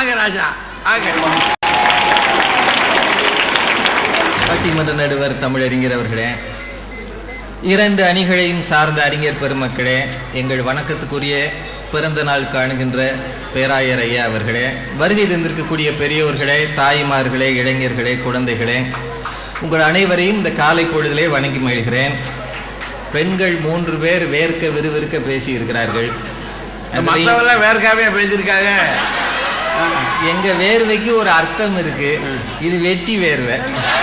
வாங்க ராஜா வாங்க. பட்டிமன்ற நடுவர் தமிழறிஞர் அவர்களே, இரண்டு அணிகளையும் சார்ந்த அறிஞர் பெருமக்களே, எங்கள் வணக்கத்துக்குரிய பிறந்த நாள் காணுகின்ற பேராயர் ஐயா அவர்களே, வருகை தந்திருக்கக்கூடிய பெரியோர்களே, தாய்மார்களே, இளைஞர்களே, குழந்தைகளே, உங்கள் அனைவரையும் இந்த காலை பொழுதிலே வணங்கி மகிழ்கிறேன். பெண்கள் 3 பேர் வேர்க்க விறுவிறுக்க பேசியிருக்கிறார்கள். வேர்க்காவே பேசியிருக்காங்க. எங்க வேர்வைக்கு ஒரு அர்த்தம் இருக்கு, இது வெட்டி வேர்வை.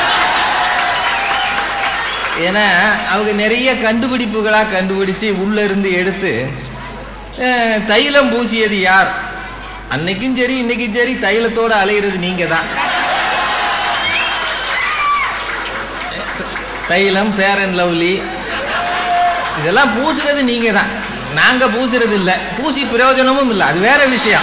ஏன்னா அவங்க நிறைய கண்டுபிடிப்புகளாக கண்டுபிடிச்சு உள்ள இருந்து எடுத்து தைலம் பூசியது யார், அன்னைக்கும் சரி இன்னைக்கும் சரி தைலத்தோடு அலைகிறது நீங்க தான். தைலம், ஃபேர் அண்ட் லவ்லி இதெல்லாம் பூசுறது நீங்க தான், நாங்க பூசுறது இல்லை, பூசி பிரயோஜனமும் இல்லை, அது வேற விஷயம்.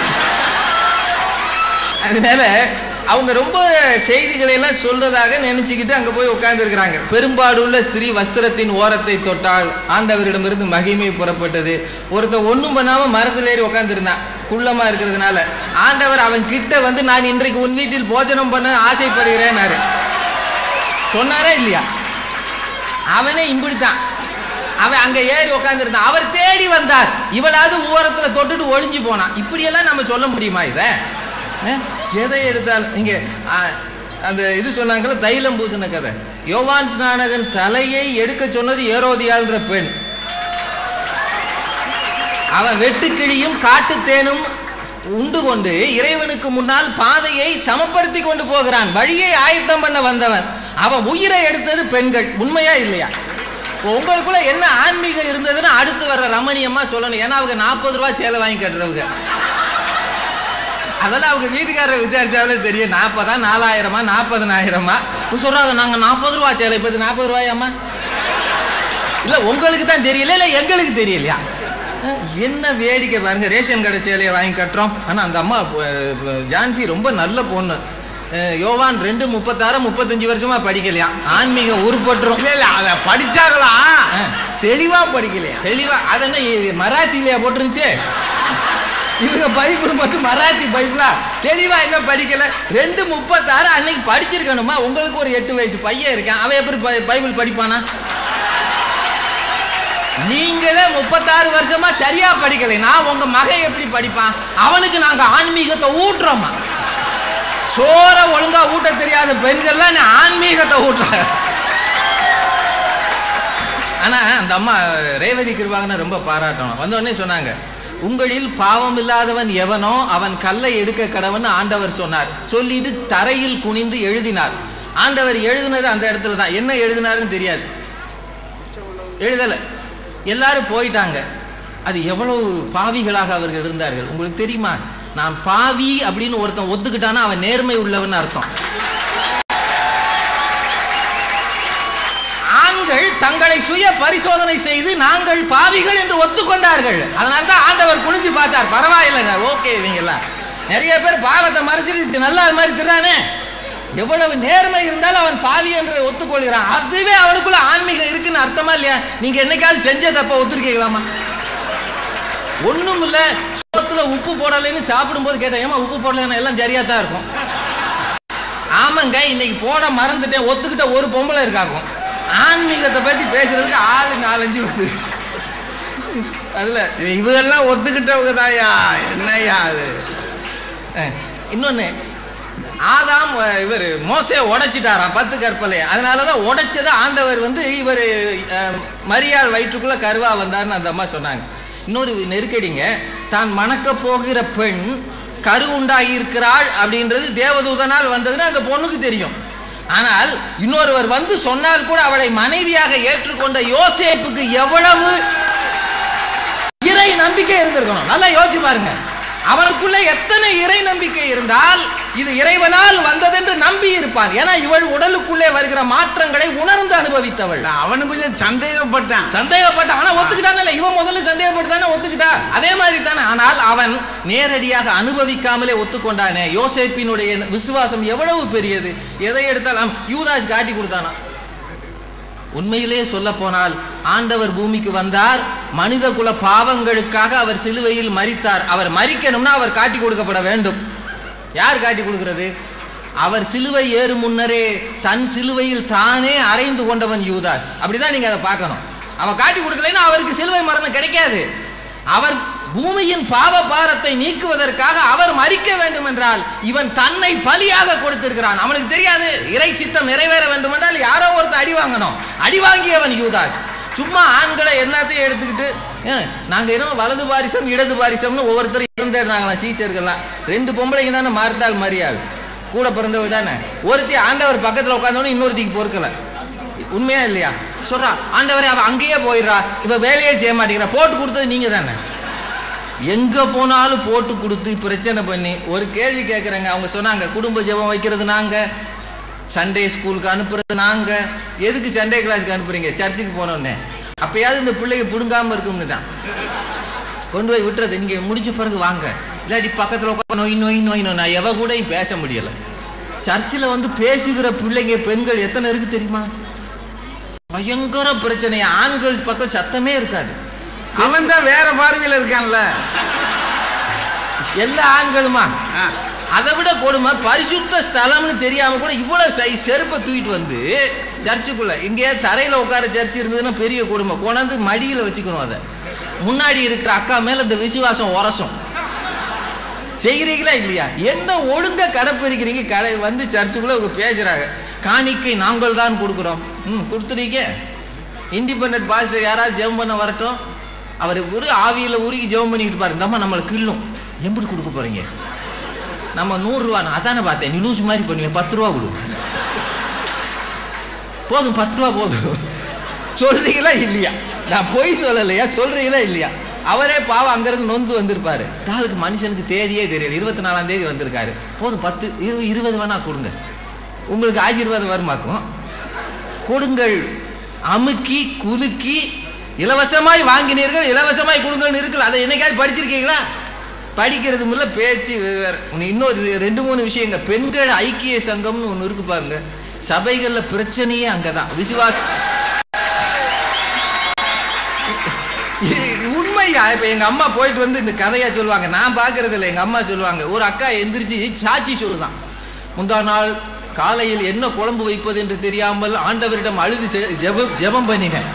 அதனால அவங்க ரொம்ப செய்திகளை எல்லாம் சொல்றதாக நினைச்சுக்கிட்டு அங்க போய் உட்கார்ந்து இருக்கிறாங்க. பெரும்பாடுள்ள ஸ்ரீ வஸ்திரத்தின் ஓரத்தை தொட்டால் ஆண்டவரிடமிருந்து மகிமை புறப்பட்டது. ஒருத்தன் ஒன்றும் பண்ணாம மரத்தில் ஏறி உட்கார்ந்து இருந்தான், குள்ளமா இருக்கிறதுனால. ஆண்டவர் அவன் கிட்ட வந்து நான் இன்றைக்கு உன் வீட்டில் போஜனம் பண்ண ஆசைப்படுகிறேன் சொன்னாரா இல்லையா? அவனே இம்பிடித்தான், அவன் அங்க ஏறி உட்கார்ந்து இருந்தான். அவர் தேடி வந்தார், இவளாவது ஓரத்துல தொட்டுட்டு ஒளிஞ்சு போனான். இப்படியெல்லாம் நம்ம சொல்ல முடியுமா? இதை எதை எடுத்தாலும் நீங்க அந்த இது சொன்னாங்கல்ல, தைலம் பூசின கதை. யோவான் ஸ்நானகன் தலையை எடுக்க சொன்னது ஏரோதியாள்ன்ற பெண். அவன் வெட்டுக்கிளியும் காட்டுத்தேனும் உண்டு கொண்டு இறைவனுக்கு முன்னால் பாதையை சமப்படுத்தி கொண்டு போகிறான், வழியை ஆயத்தம் பண்ண வந்தவன். அவன் உயிரை எடுத்தது பெண்கள். உண்மையா இல்லையா? உங்களுக்குள்ள என்ன ஆன்மீகம் இருந்ததுன்னு அடுத்து வர்ற ரமணியம்மா சொல்லணும். ஏன்னா அவங்க 40 ரூபா சேலை வாங்கி கட்டுறவங்க. அதெல்லாம் அவங்க வீட்டுக்காரரை விசாரிச்சாலே தெரியும். 40 4000 40,000 சொல்றாங்க. நாங்க 40 ரூபா சேலை, இப்போ 40 ரூபாயாம்மா? இல்ல உங்களுக்கு தான் தெரியல, இல்ல எங்களுக்கு தெரியலையா? என்ன வேடிக்கை பாருங்க. ரேஷன் கடை சேலையை வாங்கி கட்டுறோம். ஆனா அந்த அம்மா ஜான்சி ரொம்ப நல்ல பொண்ணு. யோவான் 2:36 35 வருஷமா படிக்கலையா? ஆன்மீகம் உருப்பட்டுரும். அதை படிச்சாங்களா? தெளிவா படிக்கலையா? தெளிவா. அதென்ன மராத்திலையா போட்டுருந்துச்சு? இவங்க பைபிள் மட்டும் மராத்தி பைபிளா? தெளிவா என்ன படிக்கல? 2:36 அன்னைக்கு படிச்சிருக்கணுமா? உங்களுக்கு ஒரு 8 வயசு பையன் இருக்கான், அவன் எப்படி பைபிள் படிப்பானா? நீங்களே 36 வருஷமா சரியா படிக்கலை, நான் உங்க மகன் எப்படி படிப்பான்? அவனுக்கு நாங்க ஆன்மீகத்தை ஊட்டுறோமா? சோற ஒழுங்கா ஊட்ட தெரியாத பெண்கள்லாம் நீ ஆன்மீகத்தை ஊட்டுற. ஆனா அந்த அம்மா ரேவதி கிருபாகனை ரொம்ப பாராட்டணும். வந்தோடனே சொன்னாங்க, உங்களில் பாவம் இல்லாதவன் எவனோ அவன் கல்லை எடுக்க கடவன் ஆண்டவர் சொன்னார். சொல்லிட்டு தரையில் குனிந்து எழுதினார். ஆண்டவர் எழுதினது அந்த இடத்துல தான். என்ன எழுதினாருன்னு தெரியாது, எழுதல. எல்லாரும் போயிட்டாங்க. அது எவ்வளவு பாவிகளாக அவர்கள் இருந்தார்கள் உங்களுக்கு தெரியுமா? நான் பாவி அப்படின்னு ஒருத்தன் ஒத்துக்கிட்டானா அவன் நேர்மை உள்ளவன் அர்த்தம். ஆண்கள் தங்களை சுய பரிசோதனை செய்து நாங்கள் பாவிகள் என்று ஒத்துக்கொண்டார்கள். அதனால்தான் ஆண்டவர் குனிஞ்சு பார்த்தார். பரவாயில்லை, ஓகே, இவங்கெல்லாம் நிறைய பேர் பாவத்தை மறைச்சிட்டு நல்லா மாதிரி திறானே. எவ்வளவு நேர்மை இருந்தாலும் அவன் பாவி என்று ஒத்துக்கொள்கிறான். அதுவே அவனுக்குள்ள ஆன்மீகம் இருக்குன்னு அர்த்தமா இல்லையா? நீங்க என்னைக்காவது செஞ்ச தப்ப ஒத்துருக்கீங்களாமா? ஒண்ணும் இல்ல, சோத்துல உப்பு போடலைன்னு சாப்பிடும் போது கேட்டேன், ஏமா உப்பு போடலன்னா எல்லாம் சரியா தான் இருக்கும். ஆமாங்க, இன்னைக்கு போட மறந்துட்டேன் ஒத்துக்கிட்ட ஒரு பொம்பளை இருக்காகும். ஆன்மீகத்தை பத்தி பேசுறதுக்கு 4-5 வந்து அதுல இவங்கெல்லாம் ஒத்துக்கிட்டவங்க தாயா. என்னையா அது? இன்னொன்னு, ஆதாம் இவர் மோசே உடைச்சிட்டாராம் 10 கற்பலை. அதனாலதான் உடைச்சதை ஆண்டவர் வந்து இவர் மரியாள் வயிற்றுக்குள்ள கருவா வந்தார்னு அந்த அம்மா சொன்னாங்க. இன்னொரு நெருக்கடிங்க, தான் மணக்க போகிற பெண் கரு உண்டாகி இருக்கிறாள் அப்படின்றது தேவதூதனால் வந்ததுன்னு அந்த பொண்ணுக்கு தெரியும். ஆனால் இன்னொருவர் வந்து சொன்னால் கூட அவளை மனைவியாக ஏற்றுக்கொண்ட யோசேப்புக்கு எவ்வளவு இறை நம்பிக்கை இருந்திருக்கணும். நல்லா யோசிச்சு பாருங்க. அவனுக்குள்ள எத்தனை இறை நம்பிக்கை இருந்தால் இது இறைவனால் வந்ததென்று நம்பி இருப்பான். ஏன்னா இவள் உடலுக்குள்ளே வருகிற மாற்றங்களை உணர்ந்து அனுபவித்தவள். அவனு கொஞ்சம் சந்தேகப்பட்டான். ஆனா ஒத்துக்கிட்டான். இவன் முதல்ல சந்தேகப்பட்டுதானே ஒத்துக்கிட்டா, அதே மாதிரி தானே. ஆனால் அவன் நேரடியாக அனுபவிக்காமலே ஒத்துக்கொண்டானே. யோசேப்பினுடைய விசுவாசம் எவ்வளவு பெரியது. எதை எடுத்தாலும் யூதாஸ் காட்டி கொடுத்தானா? உண்மையிலே சொல்ல போனால் ஆண்டவர் பூமிக்கு வந்தார், மனித குல பாவங்களுக்காக அவர் சிலுவையில் மரித்தார். அவர் மரிக்கணும்னா அவர் காட்டி கொடுக்கப்பட வேண்டும். யார் காட்டி கொடுக்கிறது? அவர் சிலுவை ஏறும் முன்னரே தன் சிலுவையில் தானே அறைந்து கொண்டவன் யூதாஸ். அப்படிதான் நீங்க அதை பார்க்கணும். அவன் காட்டி கொடுக்கலைன்னா அவருக்கு சிலுவை மரணம் கிடைக்காது. அவர் பூமியின் பாவ பாரத்தை நீக்குவதற்காக அவர் மரிக்க வேண்டும் என்றால் இவன் தன்னை பலியாக கொடுத்திருக்கிறான். அவனுக்கு தெரியாது இறை சித்தம் நிறைவேற வேண்டும் என்றால் யாரோ ஒருத்தர் அடி வாங்கணும். அடி வாங்கியவன் யூதாஸ். சும்மா ஆண்களை எல்லாத்தையும் எடுத்துக்கிட்டு நாங்க என்ன வலது பாரிசம் இடது பாரிசம்னு ஒவ்வொருத்தரும் இருந்தாங்களாம் சீச்சர்கள்லாம். 2 பொம்பளைங்க தானே மார்த்தாள் மரியாள் கூட பிறந்தவங்க தானே. ஒருத்தி ஆண்டவர் பக்கத்தில் உட்காந்தோன்னு இன்னொருத்திக்கு பொறுக்கல. உண்மையா இல்லையா? சொல்றா ஆண்டவரே அவ அங்கேயே போயிடுறா, இவ வேலையே செய்ய மாட்டேங்கிறா. போட்டு கொடுத்தது நீங்க தானே. எங்க போனாலும் போட்டு கொடுத்து பிரச்சனை பண்ணி ஒரு கேள்வி கேட்குறாங்க. அவங்க சொன்னாங்க குடும்ப ஜெபம் வைக்கிறது நாங்க, சண்டே ஸ்கூலுக்கு அனுப்புறது நாங்க. எதுக்கு சண்டே கிளாஸுக்கு அனுப்புறீங்க? சர்ச்சுக்கு போனோன்னே. அப்பயாவது இந்த பிள்ளைங்க பிடுங்காம இருக்கும்னு தான் கொண்டு போய் விட்டுறது. நீங்க முடிச்ச பிறகு வாங்க, இல்லாட்டி பக்கத்தில் உட்காந்து நோய் நோய் நோய் நோய். நான் எவ கூட பேச முடியலை. சர்ச்சில் வந்து பேசுகிற பிள்ளைங்க பெண்கள் எத்தனை இருக்கு தெரியுமா? பயங்கர பிரச்சனை. ஆண்கள் பக்கம் சத்தமே இருக்காது. அவன் தான் வேற பார்வையில் இருக்கான்ல எல்லா ஆண்களுமா. அதை விட கொடுமை, பரிசுத்த ஸ்தலம்னு தெரியாம கூட இவ்வளவு செருப்பை தூக்கிட்டு வந்து சர்ச்சுக்குள்ள, இங்கே தரையில உட்கார சர்ச்சு இருந்ததுன்னா பெரிய கொடுமை. கொண்டாந்து மடியில வச்சுக்கணும். அதை முன்னாடி இருக்கிற அக்கா மேல இந்த விசுவாசம் உரசும். செய்கிறீங்களா இல்லையா? என்ன ஒழுங்கா கடைப்பிடிக்கிறீங்க? கடை வந்து சர்ச்சுக்குள்ள அவங்க பேசுறாங்க. காணிக்கை நாங்கள் தான் கொடுக்குறோம். கொடுத்துறீங்க. இண்டிபெண்டன்ட் பாஸ்டர் யாராவது ஜெபம் பண்ண வரட்டும், அவர் ஒரு ஆவியில் உருகி ஜெபம் பண்ணிக்கிட்டு பாருங்க. நம்ம நம்மளை கிள்ளும். எப்படி கொடுக்க போறீங்க? நம்ம 100 ரூபா. அதானே பார்த்தேன், நீ லூஸ் மாதிரி பண்ணுவேன். 10 ரூபா கொடு. போதும் 10 ரூபா போதும். சொல்றீங்களா இல்லையா? நான் போய் சொல்லலையா? சொல்றீங்களா இல்லையா? அவரே பாவம் அங்கிருந்து நொந்து வந்திருப்பாரு. நாளுக்கு மனுஷனுக்கு தேதியே தெரியல. 24ஆம் தேதி வந்திருக்காரு. போதும் 10 20 வேணா கொடுங்க, உங்களுக்கு ஆசீர்வாதம் வருமாக்கும். கொடுங்கள். அமுக்கி குலுக்கி இலவசமாய் வாங்கினீர்கள், இலவசமாய் கொடுங்கன்னு இருக்குல்ல. அதை என்னைக்காவது படிச்சிருக்கீங்களா? படிக்கிறது முல்ல பேச்சு வேற. இன்னொரு 2-3 விஷயங்க. பெண்கள் ஐக்கிய சங்கம்னு ஒன்று இருக்கு பாருங்க. சபைகள்ல பிரச்சனையே அங்கதான். விசுவாசம் உண்மையா? இப்ப எங்க அம்மா போயிட்டு வந்து இந்த கதையா சொல்லுவாங்க. நான் பாக்குறது இல்லை, எங்க அம்மா சொல்லுவாங்க. ஒரு அக்கா எந்திரிச்சு சாட்சி சொல்லுதான். முந்தா நாள் காலையில் என்ன குழம்பு வைப்பது என்று தெரியாமல் ஆண்டவரிடம் அழுது ஜெபம் பண்ணினேன்.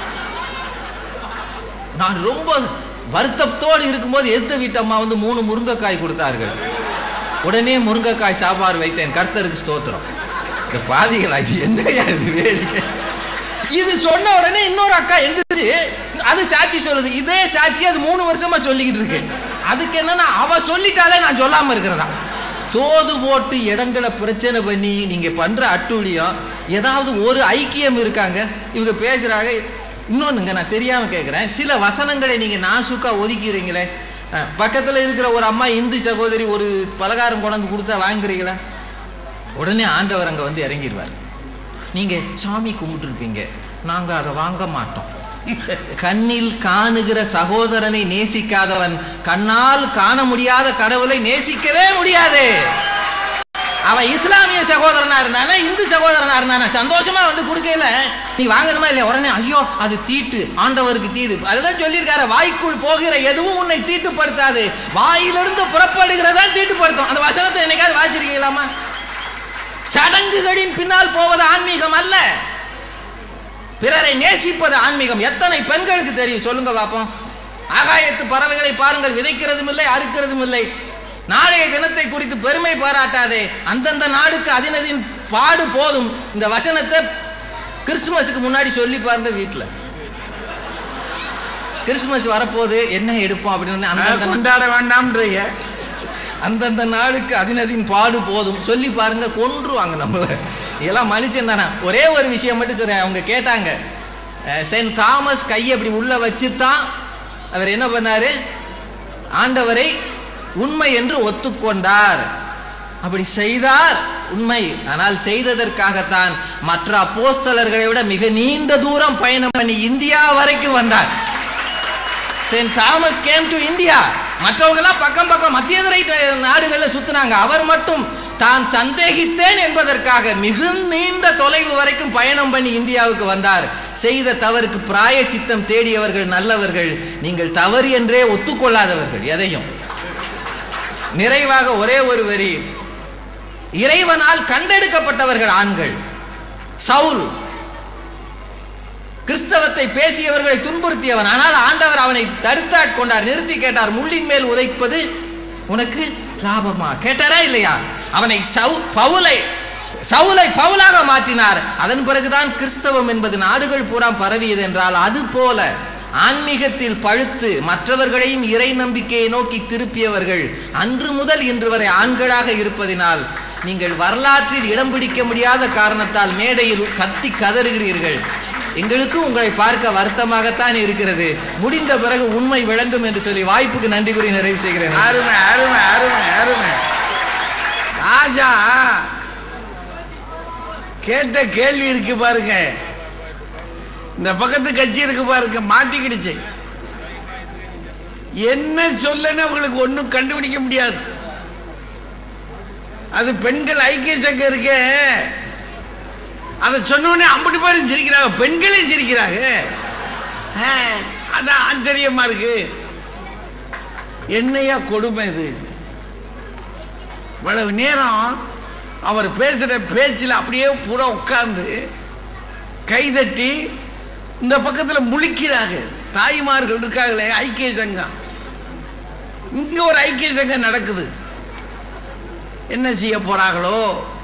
நான் ரொம்ப வருத்தத்தோடு இருக்கும்போது எந்த வீட்டு அம்மா வந்து 3 முருங்கைக்காய் கொடுத்தார்கள். உடனே முருங்கைக்காய் சாப்பாடு வைத்தேன். கர்த்தருக்கு ஸ்தோத்திரம். இந்த பாதிகளா இது என்னையா இது வேடிக்கை? இது சொன்ன உடனே இன்னொரு அக்கா எந்திரிச்சு அது சாட்சி சொல்லுது. இதே சாட்சி அது 3 வருஷமா சொல்லிக்கிட்டு இருக்கு. அதுக்கு என்னன்னா அவ சொல்லிட்டாலே நான் சொல்லாம இருக்கிறதா. தோது போட்டு இடங்களை பிரச்சனை பண்ணி நீங்க பண்ற அட்டூழியம். ஏதாவது ஒரு ஐக்கியம் இருக்காங்க, இவங்க பேசுறாங்க. இன்னொன்னுங்க, நான் தெரியாம கேட்கிறேன். சில வசனங்களை நீங்க நாசுக்கா ஒதுக்கிறீங்களே. பக்கத்துல இருக்கிற ஒரு அம்மா இந்து சகோதரி ஒரு பலகாரம் கொண்டாந்து கொடுத்தா வாங்குறீங்களா? உடனே ஆண்டவர் அங்க வந்து இறங்கிடுவார். நீங்க சாமி கும்பிட்டு இருப்பீங்க, நாங்க அதை வாங்க மாட்டோம். கண்ணில் காணுகிற சகோதரனை நேசிக்காதவன் கண்ணால் காண முடியாத கடவுளை நேசிக்கவே முடியாது. அவன் இஸ்லாமிய சகோதரனா இருந்தானா இந்து சகோதரனா இருந்தானா சந்தோஷமா வந்து கொடுக்கல, நீ வாங்கணுமா இல்லையா? உடனே ஐயோ அது தீட்டு, ஆண்டவருக்கு தீது. அதுதான் சொல்லியிருக்காரு, வாய்க்குள் போகிற எதுவும் உன்னை தீட்டுப்படுத்தாது, வாயிலிருந்து புறப்படுகிறதா தீட்டுப்படுத்தும். அந்த வசனத்தை என்னைக்காவது வாசிச்சிருக்கீங்களாமா? சடங்குகளின் பின்னால் போவது ஆன்மீகம் அல்ல, பிறரை நேசிப்பது ஆன்மீகம். எத்தனை பெண்களுக்கு தெரியும் சொல்லுங்க பாப்போம்? ஆகாயத்து பறவைகளை பாருங்கள், விதைக்கிறதும் இல்லை அறுக்கிறதும் இல்லை. நாளைய தினத்தை குறித்து பெருமை பாராட்டாதே, அந்தந்த நாடுக்கு அதினதின் பாடு போதும். இந்த வசனத்தை கிறிஸ்துமஸுக்கு முன்னாடி சொல்லி பாருங்க. வீட்டுல கிறிஸ்துமஸ் வரப்போது என்ன எடுப்போம் அப்படின்னு கொண்டாட வேண்டாம்ன்றீங்க. அந்தந்த நாளுக்கு அதினதின் பாடு போதும் சொல்லி பாருங்க, கொன்றுவாங்க நம்மள. இதெல்லாம் மனுஷன் தானே. ஒரே ஒரு விஷயம் மட்டும் சொல்றேன். அவங்க கேட்டாங்க, செயின்ட் தாமஸ் கையை அப்படி உள்ள வச்சுதான் அவர் என்ன பண்ணாரு? ஆண்டவரை உண்மை என்று ஒத்துக்கொண்டார். அப்படி செய்தார் உண்மை, ஆனால் செய்ததற்காகத்தான் மற்ற அப்போஸ்தலர்களை விட மிக நீண்ட தூரம் பயணம் பண்ணி இந்தியா வரைக்கும் வந்தார். Saint Thomas came to India. மற்றவங்களாம் பக்கம் பக்கம் மத்திய நாடுகளில் சுத்தினாங்க. அவர் மட்டும் தான் சந்தேகித்தேன் என்பதற்காக மிக நீண்ட தொலைவு வரைக்கும் பயணம் பண்ணி இந்தியாவுக்கு வந்தார். செய்த தவறுக்கு பிராய சித்தம் தேடியவர்கள் நல்லவர்கள், நீங்கள் தவறு என்றே ஒத்துக்கொள்ளாதவர்கள் எதையும். நிறைவாக ஒரே ஒரு வரி, இறைவனால் கண்டெடுக்கப்பட்டவர்கள் ஆண்கள். சவுல் கிறிஸ்தவத்தை பேசியவர்களை துன்புறுத்தியவன், ஆனால் ஆண்டவர் அவனை தடுத்தாட்கொண்டார், நிறுத்தி கேட்டார், முள்ளின் மேல் உதைப்பது உனக்கு லாபமா? கேட்டாரா இல்லையா? அவனை சவுலை பவுலாக மாற்றினார். அதன் பிறகுதான் கிறிஸ்தவம் என்பது நாடுகள் பூரா பரவியது என்றால், அது போல ஆன்மீகத்தில் பழுத்து மற்றவர்களையும் இறை நம்பிக்கையை நோக்கி திருப்பியவர்கள் அன்று முதல் இன்று வரை ஆண்களாக இருப்பதினால் நீங்கள் வரலாற்றில் இடம் பிடிக்க முடியாத காரணத்தால் மேடையில் கத்தி கதறுகிறீர்கள். எங்களுக்கு உங்களை பார்க்க வருத்தமாகத்தான் இருக்கிறது. முடிந்த பிறகு உண்மை விளங்கும் என்று சொல்லி வாய்ப்புக்கு நன்றி கூறி நிறைவு செய்கிறேன். அருமை அருமை அருமை அருமை. ராஜா கேட்ட கேள்வி இருக்கு பாருங்க, இந்த பக்கத்து கட்சி இருக்கு பாருங்க, மாட்டிக்கிடுச்சு. என்ன சொல்லன்னு உங்களுக்கு ஒன்றும் கண்டுபிடிக்க முடியாது. அது பெண்கள் ஐக்கிய சங்கம் இருக்கு, அதை சொன்னோடனே 50 பேரும் சிரிக்கிறாங்க, பெண்களையும் சிரிக்கிறாங்க. அதான் ஆச்சரியமா இருக்கு. என்னையா கொடுமை இது? இவ்வளவு நேரம் அவர் பேசுற பேச்சில் அப்படியே பூரா உட்கார்ந்து கைதட்டி இந்த பக்கத்தில் முழிக்கிறாங்க. தாய்மார்கள் இருக்காங்களே ஐக்கிய சங்கம், இங்க ஒரு ஐக்கிய சங்கம் நடக்குது. என்ன செய்ய போறாங்களோ?